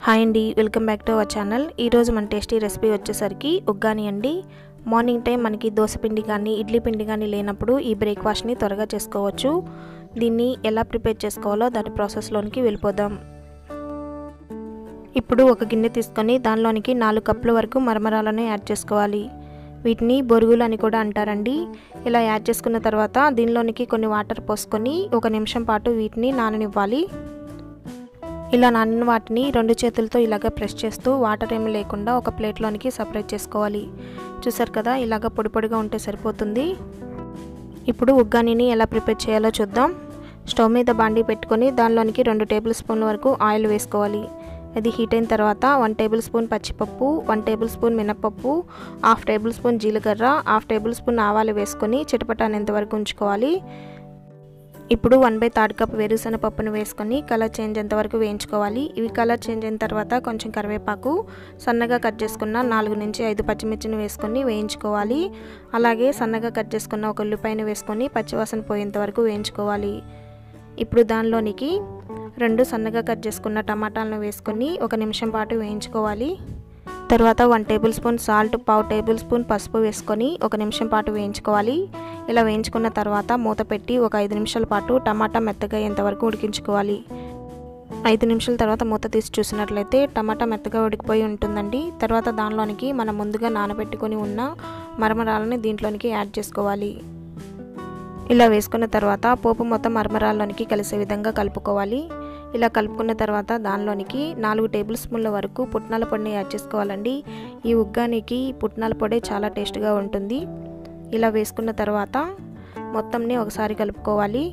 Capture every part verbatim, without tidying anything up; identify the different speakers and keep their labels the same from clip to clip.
Speaker 1: Hi అండి, welcome back to our channel. ఈరోజు మన టేస్టీ రెసిపీ వచ్చేసరికి ఉగ్గాని అండి. మార్నింగ్ టైం మనకి దోశ పిండి కానీ ఇడ్లీ పిండి కానీ లేనప్పుడు ఈ బ్రేక్ఫాస్ట్ని త్వరగా చేసుకోవచ్చు. దీన్ని ఎలా ప్రిపేర్ చేసుకోవాలో దాని ప్రాసెస్లోనికి వెళ్ళిపోదాం. ఇప్పుడు ఒక గిన్నె తీసుకొని దానిలోనికి నాలుగు కప్పుల వరకు మరమరాలను యాడ్ చేసుకోవాలి. వీటిని బొరుగులు అని కూడా అంటారండి. ఇలా యాడ్ చేసుకున్న తర్వాత దీనిలోనికి కొన్ని వాటర్ పోసుకొని ఒక నిమిషం పాటు వీటిని నాననివ్వాలి. ఇలా నానిన వాటిని రెండు చేతులతో ఇలాగ ప్రెస్ చేస్తూ వాటర్ ఏమి లేకుండా ఒక ప్లేట్లోనికి సపరేట్ చేసుకోవాలి. చూసారు కదా, ఇలాగ పొడి పొడిగా ఉంటే సరిపోతుంది. ఇప్పుడు ఉగ్గానిని ఎలా ప్రిపేర్ చేయాలో చూద్దాం. స్టవ్ మీద బాండీ పెట్టుకొని దానిలోనికి రెండు టేబుల్ స్పూన్ల వరకు ఆయిల్ వేసుకోవాలి. అది హీట్ అయిన తర్వాత వన్ టేబుల్ స్పూన్ పచ్చిపప్పు, వన్ టేబుల్ స్పూన్ మినపప్పు, హాఫ్ టేబుల్ స్పూన్ జీలకర్ర, హాఫ్ టేబుల్ స్పూన్ ఆవాలు వేసుకొని చిటపటానేంత వరకు ఉంచుకోవాలి. ఇప్పుడు వన్ బై థర్డ్ కప్ వేరుశనగపప్పును వేసుకొని కలర్ చేంజ్ అయ్యేంత వరకు వేయించుకోవాలి. ఇవి కలర్ చేంజ్ అయిన తర్వాత కొంచెం కరివేపాకు, సన్నగా కట్ చేసుకున్న నాలుగు నుంచి ఐదు పచ్చిమిర్చిని వేసుకొని వేయించుకోవాలి. అలాగే సన్నగా కట్ చేసుకున్న ఒక ఉల్లిపాయను వేసుకొని పచ్చివాసన పోయేంత వరకు వేయించుకోవాలి. ఇప్పుడు దానిలోనికి రెండు సన్నగా కట్ చేసుకున్న టమాటాలను వేసుకొని ఒక నిమిషం పాటు వేయించుకోవాలి. తర్వాత వన్ టేబుల్ స్పూన్ సాల్ట్, పావు టేబుల్ స్పూన్ పసుపు వేసుకొని ఒక నిమిషం పాటు వేయించుకోవాలి. ఇలా వేయించుకున్న తర్వాత మూత పెట్టి ఒక ఐదు నిమిషాల పాటు టమాటా మెత్తగా అయ్యేంతవరకు ఉడికించుకోవాలి. ఐదు నిమిషాల తర్వాత మూత తీసి చూసినట్లయితే టమాటా మెత్తగా ఉడికిపోయి ఉంటుందండి. తర్వాత దానిలోనికి మనం ముందుగా నానబెట్టుకొని ఉన్న మరమరాలని దీంట్లోనికి యాడ్ చేసుకోవాలి. ఇలా వేసుకున్న తర్వాత పోపు మొత్తం మరమరాల్లోనికి కలిసే విధంగా కలుపుకోవాలి. ఇలా కలుపుకున్న తర్వాత దానిలోనికి నాలుగు టేబుల్ స్పూన్ల వరకు పుట్నాల పొడిని యాడ్ చేసుకోవాలండి. ఈ ఉగ్గానికి పుట్నాల పొడి చాలా టేస్ట్గా ఉంటుంది. ఇలా వేసుకున్న తర్వాత మొత్తంని ఒకసారి కలుపుకోవాలి.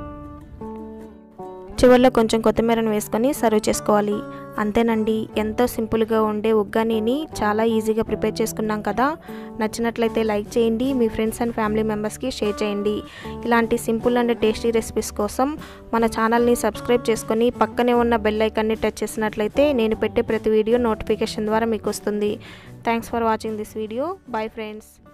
Speaker 1: చివరిలో కొంచెం కొత్తిమీరను వేసుకొని సర్వ్ చేసుకోవాలి. అంతేనండి, ఎంతో సింపుల్గా ఉండే ఉగ్గానిని చాలా ఈజీగా ప్రిపేర్ చేసుకున్నాం కదా. నచ్చినట్లయితే లైక్ చేయండి, మీ ఫ్రెండ్స్ అండ్ ఫ్యామిలీ మెంబర్స్కి షేర్ చేయండి. ఇలాంటి సింపుల్ అండ్ టేస్టీ రెసిపీస్ కోసం మన ఛానల్ని సబ్స్క్రైబ్ చేసుకొని పక్కనే ఉన్న బెల్ ఐకాన్ని టచ్ చేసినట్లయితే నేను పెట్టే ప్రతి వీడియో నోటిఫికేషన్ ద్వారా మీకు వస్తుంది. Thanks for watching this video. Bye friends.